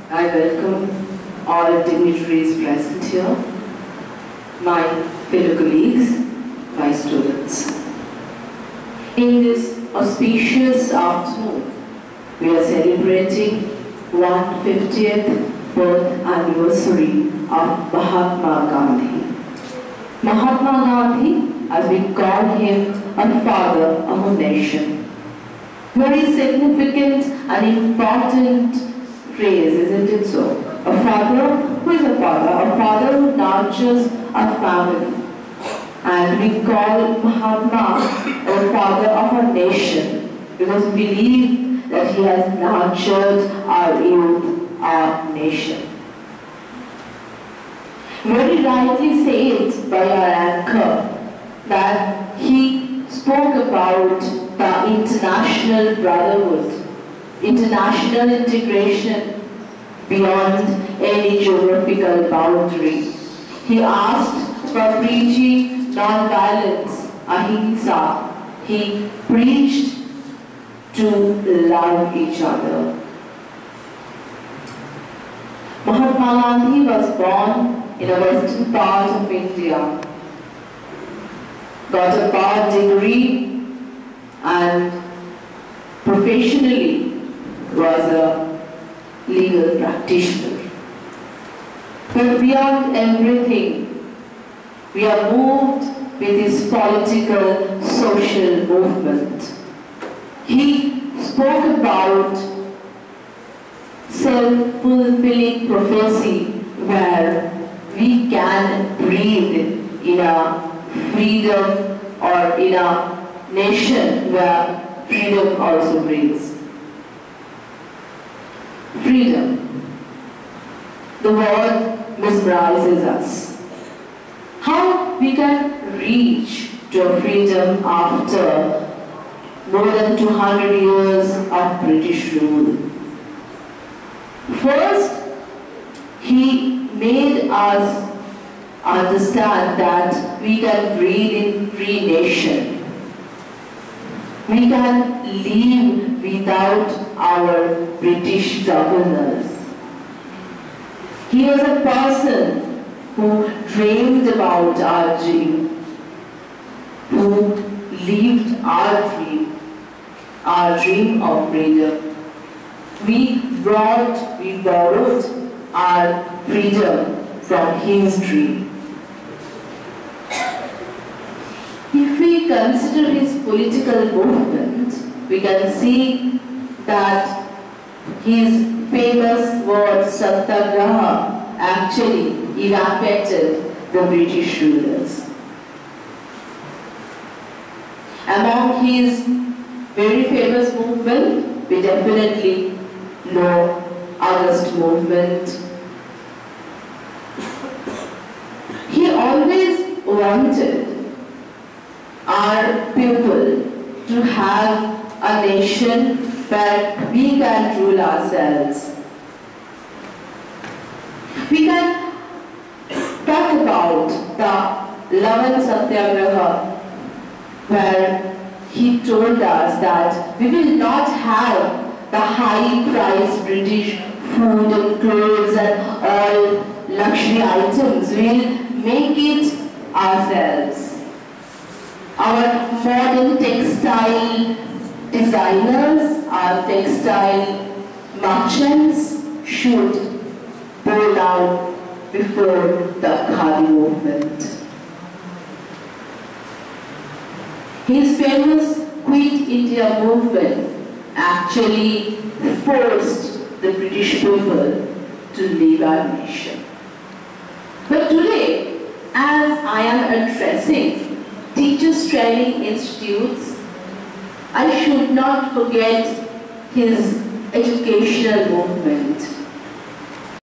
I welcome all dignitaries present here, my fellow colleagues, my students. In this auspicious afternoon, we are celebrating 150th birth anniversary of Mahatma Gandhi. Mahatma Gandhi, as we call him, a father of a nation. Very significant and important phrase, isn't it so? A father who is a father who nurtures a family. And we call Mahatma a father of a nation because we believe that he has nurtured our youth, our nation. Very rightly said by our anchor that he spoke about the international brotherhood, international integration beyond any geographical boundary. He asked for preaching non-violence, ahimsa. He preached to love each other. Mahatma Gandhi was born in a western part of India, got a bar degree and professionally was a legal practitioner. But beyond everything, we are moved with his political, social movement. He spoke about self-fulfilling prophecy where we can breathe in a freedom or in a nation where freedom also breathes. Freedom. The word mesmerizes us. How we can reach to a freedom after more than 200 years of British rule? First, he made us understand that we can breathe in free nation. We can live without our British governors. He was a person who dreamed about our dream, who lived our dream of freedom. We borrowed our freedom from his dream. If we consider his political movement, we can see that his famous word Satyagraha actually evacuated the British rulers. Among his very famous movement, we definitely know August movement. He always wanted our people to have a nation where we can rule ourselves. We can talk about the Lavan Satyagraha, where he told us that we will not have the high-priced British food and clothes and all luxury items. We will make it ourselves. Our modern textile designers, our textile merchants should bow down before the Khadi movement. His famous Quit India movement actually forced the British people to leave our nation. But today, as I am addressing teachers' training institutes, I should not forget his educational movement.